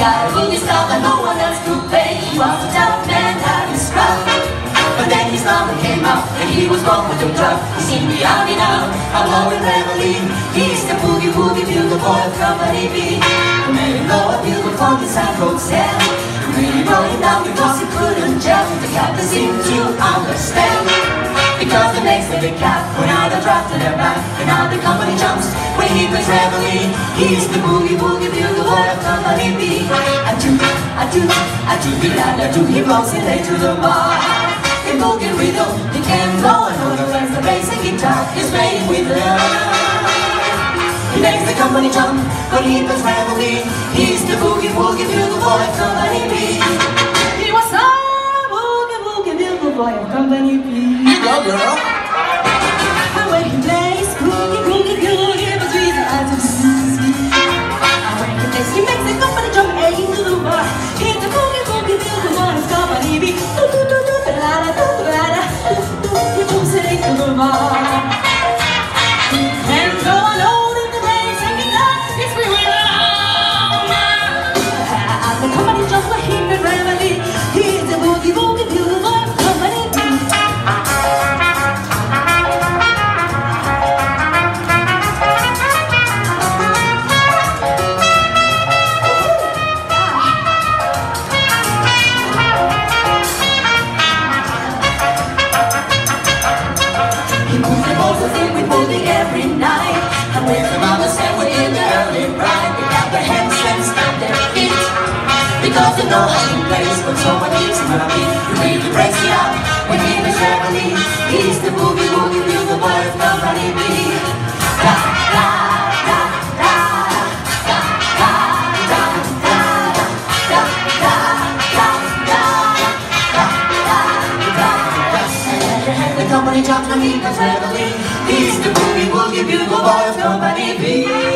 got a boogie style that no one else could play. He was a tough man, had his scrap. But then his number came out and he was born with a drug. He seemed to be out and out, alone in reveling. He's the boogie woogie bugle boy of Company B. Who made him go a bugle from his side road cell. Who made him roll him down because he couldn't gel. The captain seemed to understand. Because the next day the cat went out and drafted their back. And now the company jumps when he plays reveling. He's the boogie woogie bugle boy of Company B. A-do, a-do, a-do, a-do, he blows it late to the bar. In boogie rhythm, he can blow and all the rest. The bass and guitar is playing with love. He makes the company jump when he plays reveling. He's the boogie woogie bugle boy of Company B. He was a boogie woogie bugle boy of Company B. Go, girl. And when he plays boogie woogie bugle, he was reason I to see. And when he plays, he makes the company jump into the bar. He's the boogie woogie bugle boy of Company B. He moves it into the bar. And so I know that the bass and guitar is free with all. And the company jumps when he plays reveling. He's the boogie woogie bugle boy of Company B. Every night, and with the mothers and we're in the early bride, they got their hands and stamp their feet because they know how he plays when someone needs him. I mean, he really breaks it out when he plays reveling. He's the boogie woogie bugle boy of Company B. Da da da da da da da da da da da da. The company jumps when he plays reveling. He's the boogie woogie bugle boy of Company B.